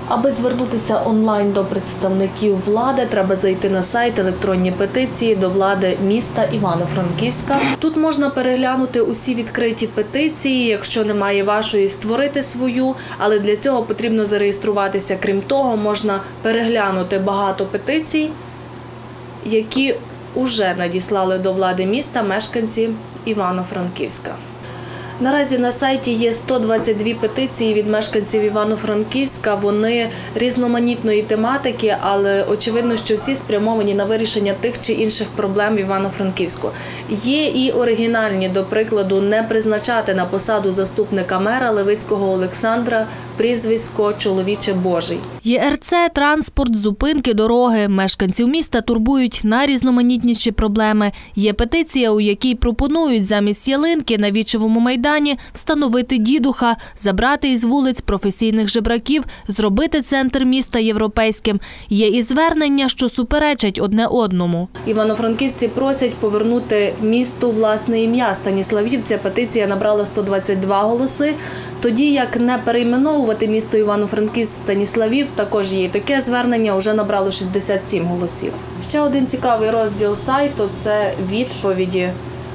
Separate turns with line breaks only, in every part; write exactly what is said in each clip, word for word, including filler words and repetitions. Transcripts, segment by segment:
Аби звернутися онлайн до представників влади, треба зайти на сайт електронні петиції до влади міста Івано-Франківська. Тут можна переглянути усі відкриті петиції, якщо немає вашої, створити свою, але для цього потрібно зареєструватися. Крім того, можна переглянути багато петицій, які вже надіслали до влади міста мешканці Івано-Франківська. Наразі на сайті є сто двадцять дві петиції від мешканців Івано-Франківська. Вони різноманітної тематики, але очевидно, що всі спрямовані на вирішення тих чи інших проблем в Івано-Франківську. Є і оригінальні, до прикладу, не призначати на посаду заступника мера Левицького Олександра прізвисько «Чоловіче Божий».
Є ер це, транспорт, зупинки, дороги. Мешканців міста турбують найрізноманітніші проблеми. Є петиція, у якій пропонують замість ялинки на Вічевому майдані встановити дідуха, забрати із вулиць професійних жебраків, зробити центр міста європейським. Є і звернення, що суперечать одне одному.
Івано-франківці просять повернути місту власне ім'я. Станіславівця петиція набрала сто двадцять два голоси. Тоді як не перейменовувати місто Івано-Франківськ Станіславів, також є таке звернення, вже набрало шістдесят сім голосів. Ще один цікавий розділ сайту – це відповіді.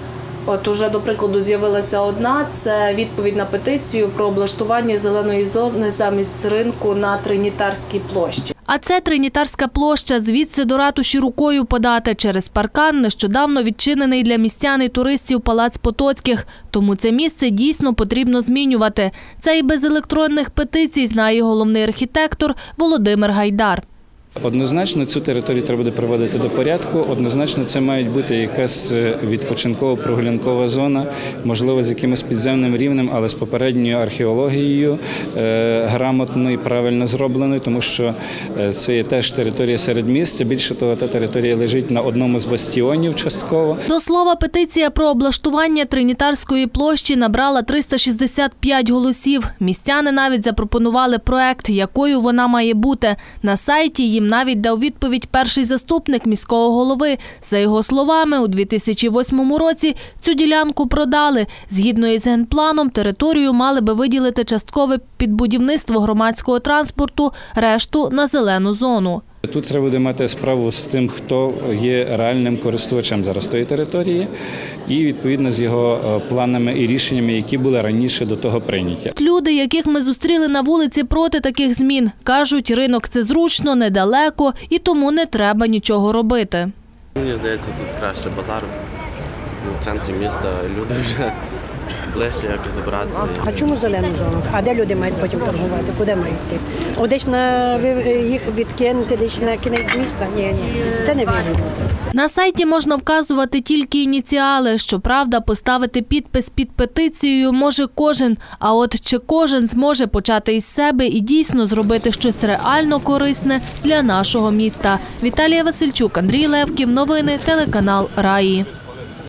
От уже, до прикладу, з'явилася одна – це відповідь на петицію про облаштування зеленої зони замість ринку на Тринітарській площі.
А це Тринітарська площа, звідси до ратуші рукою подати. Через паркан нещодавно відчинений для містян і туристів палац Потоцьких. Тому це місце дійсно потрібно змінювати. Це і без електронних петицій, знає головний архітектор Володимир Гайдар.
Однозначно цю територію треба буде приводити до порядку, однозначно це має бути якась відпочинково-прогулянкова зона, можливо з якимось підземним рівнем, але з попередньою археологією, е, грамотно і правильно зробленою, тому що це є теж територія середмістя, більше того, та територія лежить на одному з бастіонів частково.
До слова, петиція про облаштування Тринітарської площі набрала триста шістдесят п'ять голосів. Містяни навіть запропонували проект, якою вона має бути. На сайті їм навіть дав відповідь перший заступник міського голови. За його словами, у дві тисячі восьмому році цю ділянку продали. Згідно із генпланом, територію мали би виділити часткове під будівництво громадського транспорту, решту – на зелену зону.
Тут треба буде мати справу з тим, хто є реальним користувачем зараз тої території і, відповідно, з його планами і рішеннями, які були раніше до того прийняті.
Люди, яких ми зустріли на вулиці проти таких змін, кажуть, ринок – це зручно, недалеко і тому не треба нічого робити.
Мені здається, тут краще базар. В центрі міста люди вже ближче якось добратися.
А чому зелену зону? А де люди мають потім торгувати? Куди мають йти? О, десь на, їх відкинути, десь на кінець міста? Ні, ні, це не вірно.
На сайті можна вказувати тільки ініціали. Щоправда, поставити підпис під петицією може кожен. А от чи кожен зможе почати із себе і дійсно зробити щось реально корисне для нашого міста? Віталія Васильчук, Андрій Левків. Новини, телеканал Раї.